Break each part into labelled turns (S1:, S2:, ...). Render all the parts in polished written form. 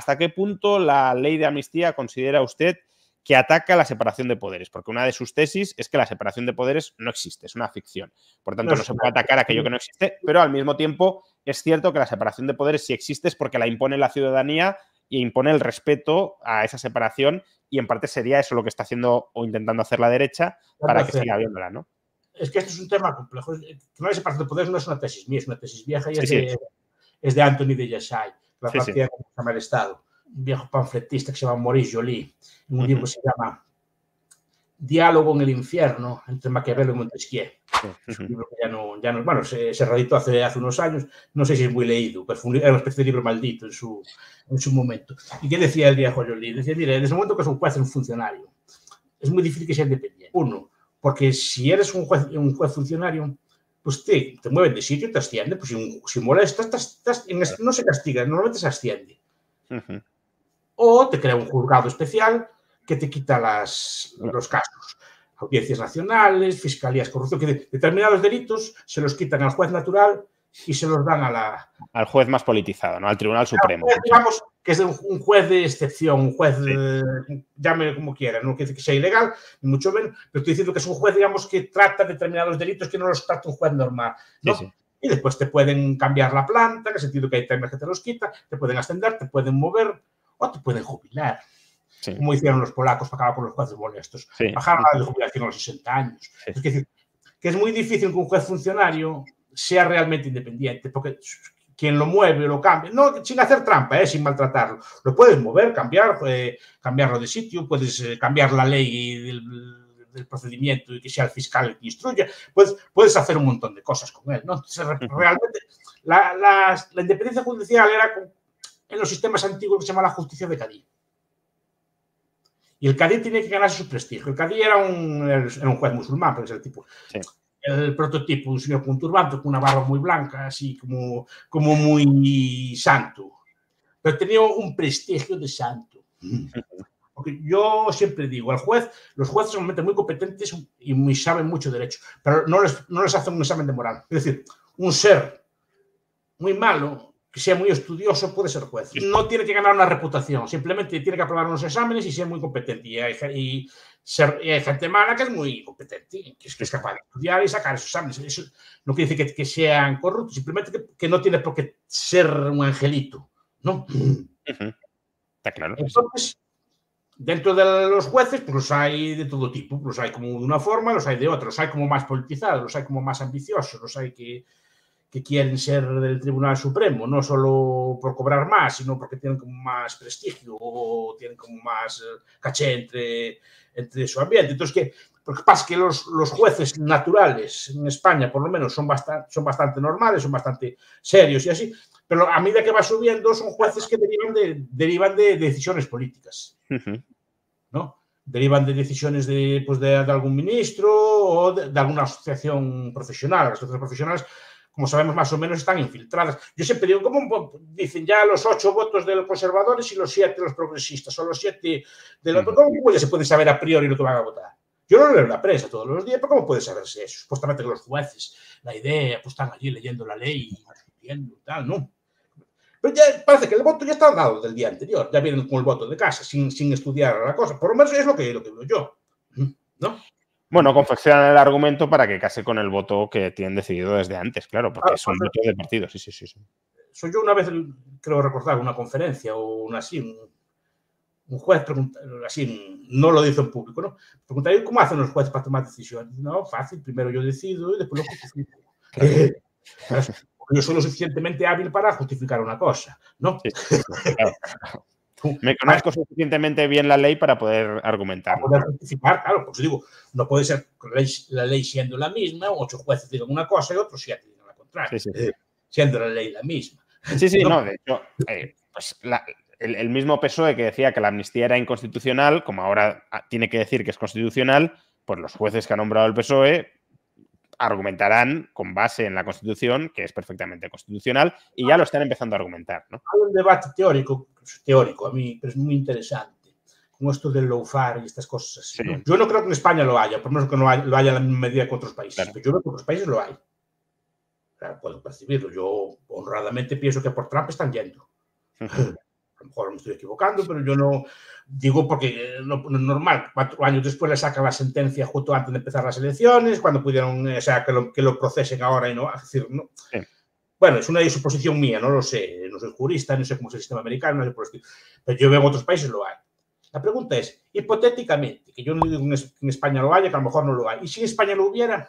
S1: ¿hasta qué punto la ley de amnistía considera usted que ataca la separación de poderes? Porque una de sus tesis es que la separación de poderes no existe, es una ficción. Por tanto, no se puede atacar aquello que no existe, pero al mismo tiempo es cierto que la separación de poderes, si existe, es porque la impone la ciudadanía y impone el respeto a esa separación, y en parte sería eso lo que está haciendo o intentando hacer la derecha para que siga habiéndola, ¿no?
S2: Es que esto es un tema complejo. No hay separación de poderes, no es una tesis mía, es una tesis vieja y
S1: Sí,
S2: es de Anthony de Yashai, la
S1: sí,
S2: partida que se llama El Estado. Un viejo panfletista que se llama Maurice Joly, en un libro que se llama Diálogo en el infierno entre Maquiavelo y Montesquieu. Es un libro que ya no bueno, se reeditó hace unos años, no sé si es muy leído, pero era una especie de libro maldito en su momento. ¿Y qué decía el viejo Joly? Decía, mire, desde el momento que es un juez, es un funcionario, es muy difícil que sea independiente. Uno, porque si eres un juez funcionario, pues te mueven de sitio y te asciende, pues si molestas, no se castiga, normalmente se asciende. O te crea un juzgado especial que te quita los casos. Audiencias nacionales, fiscalías, corrupción, que determinados delitos se los quitan al juez natural y se los dan
S1: al juez más politizado, ¿no? Al Tribunal Supremo.
S2: Digamos que es un juez de excepción, un juez, llámelo como quiera, no quiere decir que sea ilegal, ni mucho menos, pero estoy diciendo que es un juez, digamos, que trata determinados delitos que no los trata un juez normal, ¿no? Sí. Y después te pueden cambiar la planta, en el sentido que hay temas que te los quitan, te pueden ascender, te pueden mover o te pueden jubilar. Sí. Como hicieron los polacos para acabar con los jueces molestos. Sí. Bajaron la de jubilación a los 60 años. Sí. Es decir, que es muy difícil que un juez funcionario sea realmente independiente, porque quien lo mueve o lo cambia, no sin hacer trampa, sin maltratarlo, lo puedes mover, cambiarlo de sitio, puedes cambiar la ley del procedimiento y que sea el fiscal el que instruya, puedes hacer un montón de cosas con él, ¿no? Entonces, realmente la independencia judicial era en los sistemas antiguos que se llama la justicia de Cadí. Y el Cadí tenía que ganarse su prestigio. El Cadí era un juez musulmán, pero es el tipo. Sí. El prototipo, un señor con un turbante, con una barba muy blanca, así como muy santo. Pero tenía un prestigio de santo. Porque yo siempre digo, los jueces son muy competentes y saben mucho derecho, pero no les hacen un examen de moral. Es decir, un ser muy malo, que sea muy estudioso, puede ser juez. No tiene que ganar una reputación, simplemente tiene que aprobar unos exámenes y ser muy competente. Y hay gente mala que es muy competente, que es capaz de estudiar y sacar esos exámenes. Eso no quiere decir que sean corruptos, simplemente que no tiene por qué ser un angelito, ¿no?
S1: Está claro.
S2: Entonces, dentro de los jueces, pues los hay de todo tipo. Los hay como de una forma, los hay de otra. Los hay como más politizados, los hay como más ambiciosos, los hay que quieren ser del Tribunal Supremo, no solo por cobrar más, sino porque tienen como más prestigio o tienen como más caché entre su ambiente. Entonces, porque pasa que los jueces naturales en España, por lo menos, son bastante normales, son bastante serios y así, pero a medida que va subiendo son jueces que derivan de decisiones políticas, ¿no? Derivan de decisiones de algún ministro o de alguna asociación profesional. Las asociaciones profesionales, como sabemos, más o menos están infiltradas. Yo siempre digo, ¿cómo dicen ya los 8 votos de los conservadores y los 7 de los progresistas? O los 7 de los... ¿Cómo ya se puede saber a priori lo que van a votar? Yo no leo la prensa todos los días, pero ¿cómo puede saberse eso? Supuestamente que los jueces, la idea, pues están allí leyendo la ley y discutiendo y tal, ¿no? Pero ya parece que el voto ya está dado del día anterior. Ya vienen con el voto de casa, sin estudiar la cosa. Por lo menos es lo que veo yo, ¿no?
S1: Bueno, confeccionan el argumento para que case con el voto que tienen decidido desde antes, claro, porque es un voto de partido, sí.
S2: Soy yo una vez, creo recordar, una conferencia o un juez pregunta, así, no lo dice en público, ¿no? Preguntaría, ¿cómo hacen los jueces para tomar decisiones? No, fácil, primero yo decido y después lo justifico. Claro. Yo soy lo suficientemente hábil para justificar una cosa, ¿no?
S1: Sí, claro. Me conozco suficientemente bien la ley para poder argumentar.
S2: Para poder justificar, claro, pues digo, no puede ser la ley siendo la misma, 8 jueces digan una cosa y otros 7 digan la contraria, siendo la ley la misma.
S1: Sí, no, de hecho, pues el mismo PSOE que decía que la amnistía era inconstitucional, como ahora tiene que decir que es constitucional, pues los jueces que ha nombrado el PSOE argumentarán con base en la Constitución, que es perfectamente constitucional, y ya lo están empezando a argumentar, ¿no?
S2: Hay un debate teórico a mí, pero es muy interesante, con esto del lawfare y estas cosas así. Sí. ¿No? Yo no creo que en España lo haya, por lo menos que lo haya en la misma medida que otros países, claro. Pero yo creo que en otros países lo hay. Claro, puedo percibirlo. Yo honradamente pienso que por Trump están yendo. A lo mejor me estoy equivocando, pero yo no digo porque no es normal. 4 años después le sacan la sentencia justo antes de empezar las elecciones, cuando pudieron, o sea, que lo procesen ahora y no, es decir, no.
S1: Sí.
S2: Bueno, es una suposición mía, no lo sé, no soy jurista, no sé cómo es el sistema americano, no sé por el estilo, pero yo veo en otros países lo hay. La pregunta es, hipotéticamente, que yo no digo que en España lo haya, que a lo mejor no lo hay, ¿y si en España lo hubiera?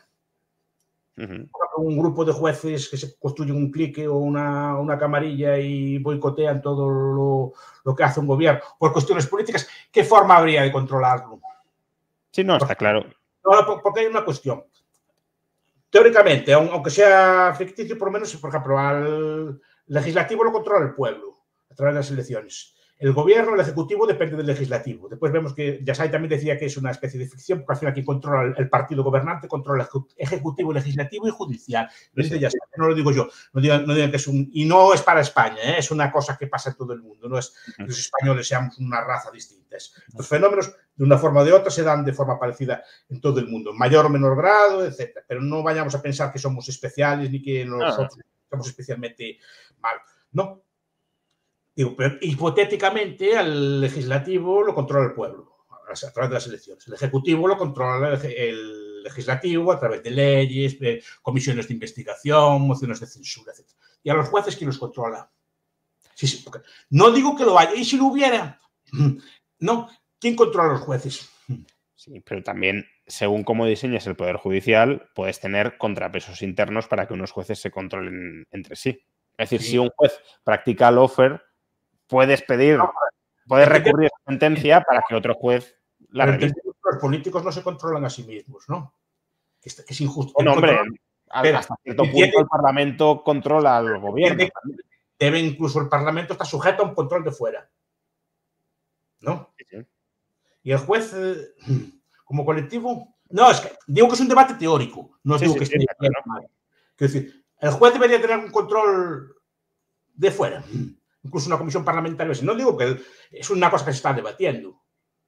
S2: Un grupo de jueces que se construyen un clique o una camarilla y boicotean todo lo que hace un gobierno por cuestiones políticas, ¿qué forma habría de controlarlo?
S1: Sí, no, está claro.
S2: No, porque hay una cuestión. Teóricamente, aunque sea ficticio, por lo menos, por ejemplo, al legislativo lo controla el pueblo a través de las elecciones. El gobierno, el ejecutivo, depende del legislativo. Después vemos que Yassai también decía que es una especie de ficción, porque al final quien controla el partido gobernante controla el ejecutivo, legislativo y judicial. Lo dice Yassai, no lo digo yo. No digan que es un... Y no es para España, ¿eh? Es una cosa que pasa en todo el mundo. No es que los españoles seamos una raza distinta. Los fenómenos, de una forma o de otra, se dan de forma parecida en todo el mundo, en mayor o menor grado, etc. Pero no vayamos a pensar que somos especiales ni que nosotros somos especialmente malos. No. Digo, pero hipotéticamente al legislativo lo controla el pueblo a través de las elecciones. El ejecutivo lo controla el legislativo a través de leyes, de comisiones de investigación, mociones de censura, etc. Y a los jueces, ¿quién los controla? Sí, no digo que lo haya. ¿Y si lo hubiera? No. ¿Quién controla a los jueces?
S1: Sí, pero también, según cómo diseñes el Poder Judicial, puedes tener contrapesos internos para que unos jueces se controlen entre sí. Es decir, si un juez practica lawfare, puedes recurrir a esa sentencia para que otro juez la revise.
S2: Los políticos no se controlan a sí mismos, ¿no? Que es injusto.
S1: Bueno, hombre, hasta cierto punto el Parlamento controla al gobierno.
S2: Debe incluso el Parlamento estar sujeto a un control de fuera, ¿no?
S1: Sí.
S2: Y el juez, como colectivo... No, es que digo que es un debate teórico. No digo que esté mal. Es decir, el juez debería tener un control de fuera. Incluso una comisión parlamentaria. No digo que es una cosa que se está debatiendo.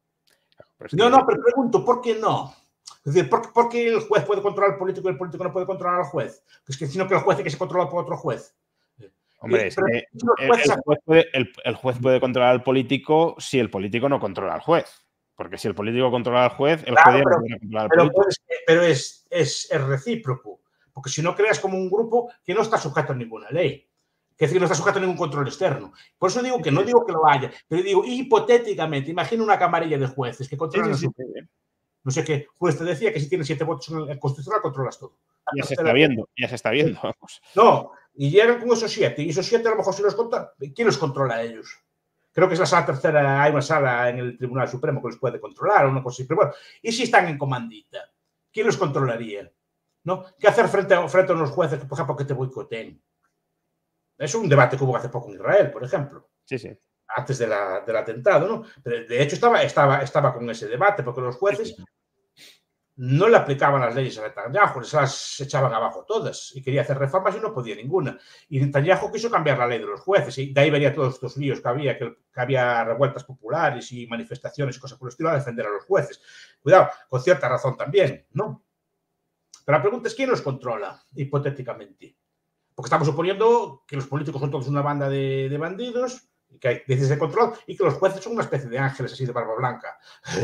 S2: No, pero pregunto, ¿por qué no? Es decir, ¿por qué el juez puede controlar al político y el político no puede controlar al juez? Es que sino que el juez es que se controla por otro juez.
S1: Hombre, el juez puede controlar al político si el político no controla al juez. Porque si el político controla al juez, el juez no puede controlar al político.
S2: Pero es recíproco. Porque si no creas como un grupo que no está sujeto a ninguna ley. Que es decir, no está sujeto a ningún control externo. Por eso digo que no digo que lo haya, pero digo hipotéticamente, imagina una camarilla de jueces que controlan a su... No sé qué juez te decía que si tienes 7 votos en el constitucional controlas todo.
S1: Ya se está viendo. Vamos.
S2: No, y llegan con esos 7, y esos 7 a lo mejor se los controla. ¿Quién los controla a ellos? Creo que es la sala tercera, hay una sala en el Tribunal Supremo que los puede controlar, o una cosa así. Pero bueno, ¿y si están en comandita? ¿Quién los controlaría? ¿No? ¿Qué hacer frente a unos jueces, por ejemplo, que te boicoteen? Es un debate que hubo hace poco en Israel, por ejemplo.
S1: Sí.
S2: Antes del atentado, ¿no? Pero de hecho estaba con ese debate, porque los jueces no le aplicaban las leyes a Netanyahu, se las echaban abajo todas y quería hacer reformas y no podía ninguna. Y Netanyahu quiso cambiar la ley de los jueces y de ahí vería todos estos líos que había revueltas populares y manifestaciones y cosas por el estilo a defender a los jueces. Cuidado, con cierta razón también, ¿no? Pero la pregunta es ¿quién los controla, hipotéticamente? Porque estamos suponiendo que los políticos son todos una banda de bandidos, y que hay veces de control, y que los jueces son una especie de ángeles así de barba blanca.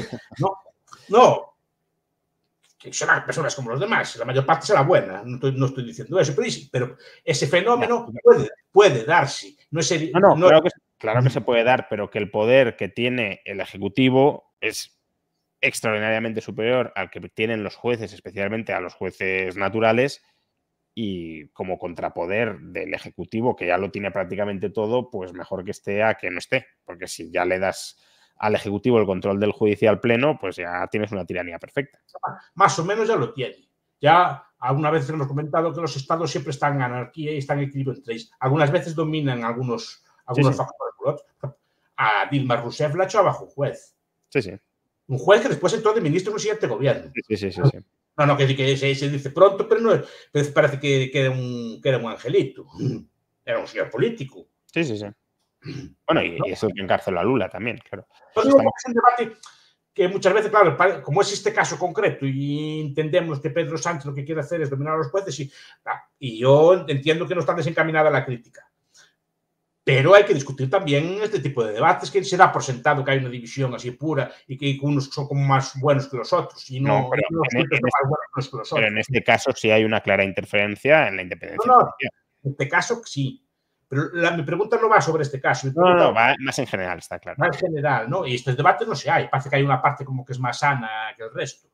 S2: No. Que son personas como los demás. La mayor parte será buena. No estoy diciendo eso, pero ese fenómeno puede darse.
S1: Claro que se puede dar, pero que el poder que tiene el Ejecutivo es extraordinariamente superior al que tienen los jueces, especialmente a los jueces naturales. Y como contrapoder del Ejecutivo, que ya lo tiene prácticamente todo, pues mejor que esté a que no esté. Porque si ya le das al Ejecutivo el control del judicial pleno, pues ya tienes una tiranía perfecta.
S2: Más o menos ya lo tiene. Ya alguna vez hemos comentado que los estados siempre están en anarquía y están en equilibrio entre ellos. Algunas veces dominan algunos factores. A Dilma Rousseff la echó abajo un juez.
S1: Sí.
S2: Un juez que después entró de ministro en un siguiente gobierno.
S1: Sí.
S2: No, que se dice pronto, pero no parece que era un angelito. Era un señor político.
S1: Sí. Bueno, y eso que encarceló a Lula también, claro.
S2: Pues digo, es un debate que muchas veces, claro, como es este caso concreto y entendemos que Pedro Sánchez lo que quiere hacer es dominar a los jueces y yo entiendo que no está desencaminada la crítica. Pero hay que discutir también este tipo de debates que se da por sentado que hay una división así pura y que unos son como más buenos que los otros y no,
S1: pero, pero en este caso sí hay una clara interferencia en la independencia judicial.
S2: En este caso sí. Pero mi pregunta no va sobre este caso.
S1: No, va más en general, está claro.
S2: Va en general, ¿no? Y estos debates no se hay. Parece que hay una parte como que es más sana que el resto.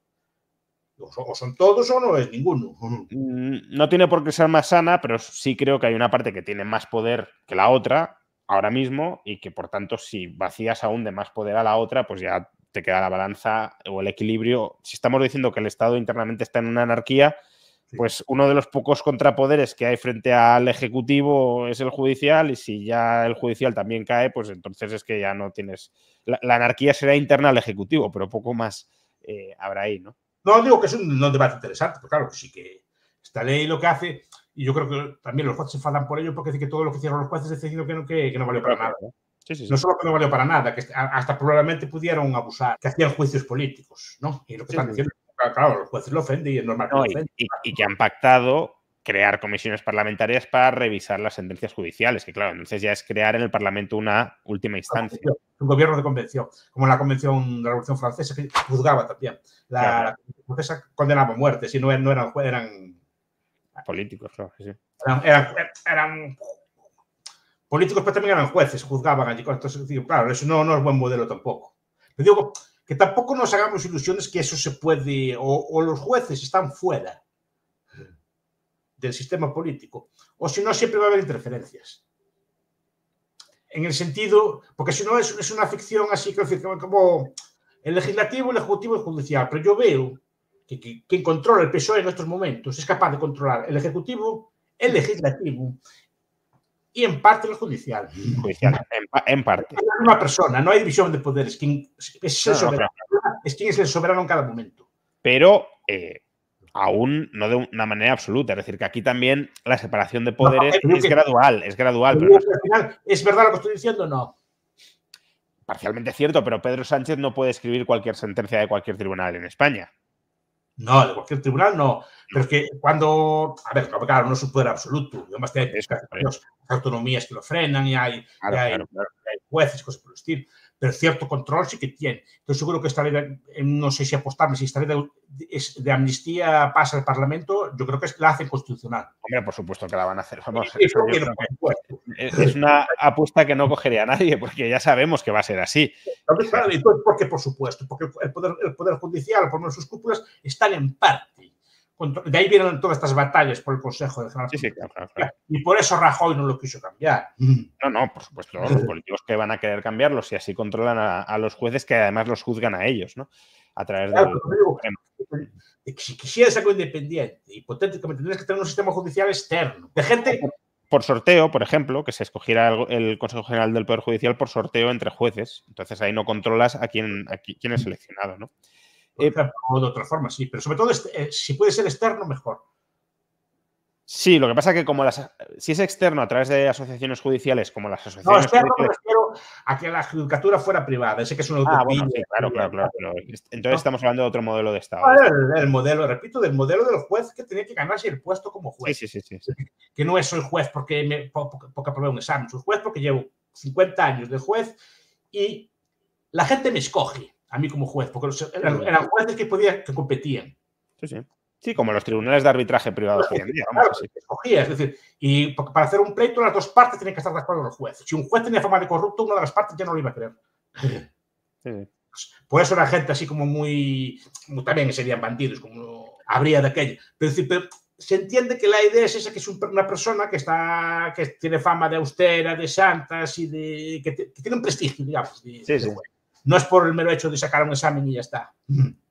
S2: O son todos o no es ninguno.
S1: No tiene por qué ser más sana, pero sí creo que hay una parte que tiene más poder que la otra ahora mismo y que, por tanto, si vacías aún de más poder a la otra, pues ya te queda la balanza o el equilibrio. Si estamos diciendo que el Estado internamente está en una anarquía, pues uno de los pocos contrapoderes que hay frente al Ejecutivo es el judicial, y si ya el judicial también cae, pues entonces es que ya no tienes... La anarquía será interna al Ejecutivo, pero poco más habrá ahí, ¿no?
S2: No, digo que es un debate interesante, pero claro, sí que esta ley lo que hace, y yo creo que también los jueces se enfadan por ello, porque dice que todo lo que hicieron los jueces es decidido que no valió para nada. Sí. No solo que no valió para nada, que hasta probablemente pudieron abusar, que hacían juicios políticos, ¿no? Y lo que están diciendo, claro, los jueces lo ofenden y es normal que lo ofenden.
S1: Y que han pactado crear comisiones parlamentarias para revisar las sentencias judiciales, que claro, entonces ya es crear en el Parlamento una última instancia.
S2: Un gobierno de convención, como la Convención de la Revolución Francesa, que juzgaba también. La Convención Francesa condenaba a muerte, si no eran jueces, eran
S1: políticos, claro, sí.
S2: Eran políticos, pero también eran jueces, juzgaban allí. Entonces, claro, eso no es buen modelo tampoco. Pero digo que tampoco nos hagamos ilusiones que eso se puede, o los jueces están fuera del sistema político, o si no, siempre va a haber interferencias. En el sentido, porque si no es una ficción así, como el legislativo, el ejecutivo y el judicial, pero yo veo que quien controla el PSOE en estos momentos es capaz de controlar el ejecutivo, el legislativo y en parte el judicial.
S1: En parte.
S2: Es la misma persona, no hay división de poderes. Quien es el soberano en cada momento.
S1: Pero aún no de una manera absoluta. Es decir, que aquí también la separación de poderes es gradual. Pero
S2: al final, ¿es verdad lo que estoy diciendo o no?
S1: Parcialmente cierto, pero Pedro Sánchez no puede escribir cualquier sentencia de cualquier tribunal en España.
S2: No, de cualquier tribunal no. Pero es que cuando... A ver, claro, no es un poder absoluto. Además, hay autonomías que lo frenan y hay jueces y cosas por el estilo. Pero cierto control sí que tiene. Entonces seguro que esta ley, no sé si apostarme, si esta ley de amnistía pasa al Parlamento, yo creo que la hacen constitucional.
S1: Hombre, por supuesto que la van a hacer. Vamos, es una apuesta que no cogería a nadie, porque ya sabemos que va a ser así.
S2: Claro, porque por supuesto, porque el poder judicial, por menos sus cúpulas, están en parte. De ahí vienen todas estas batallas por el Consejo de General.
S1: Sí, claro.
S2: Y por eso Rajoy no lo quiso cambiar.
S1: No, por supuesto. Los políticos que van a querer cambiarlos si así controlan a los jueces, que además los juzgan a ellos, ¿no? A través
S2: del... Si quisieras algo independiente, hipotéticamente tendrías que tener un sistema judicial externo. De gente...
S1: Por sorteo, por ejemplo, que se escogiera el Consejo General del Poder Judicial por sorteo entre jueces. Entonces ahí no controlas a quién es seleccionado, ¿no?
S2: O de otra forma, sí, pero sobre todo si puede ser externo, mejor.
S1: Sí, lo que pasa es que si es externo a través de asociaciones judiciales como las asociaciones...
S2: No, externo me refiero a que la judicatura fuera privada. Sé que es una utopía.
S1: Bueno, sí, claro. Entonces estamos hablando de otro modelo de Estado.
S2: El modelo, repito, del modelo del juez que tenía que ganarse el puesto como juez.
S1: Sí.
S2: Que no es soy juez porque aprobé un examen, soy juez porque llevo 50 años de juez y la gente me escoge a mí como juez, porque eran jueces que competían.
S1: Sí, como los tribunales de arbitraje privados hoy en día.
S2: Es decir, y para hacer un pleito las dos partes tienen que estar de acuerdo los jueces. Si un juez tenía fama de corrupto, una de las partes ya no lo iba a creer. Por eso era gente así como muy también serían bandidos, como habría de aquello. Pero se entiende que la idea es esa, que es una persona que tiene fama de austera, de santas y que tiene un prestigio, digamos. No es por el mero hecho de sacar un examen y ya está.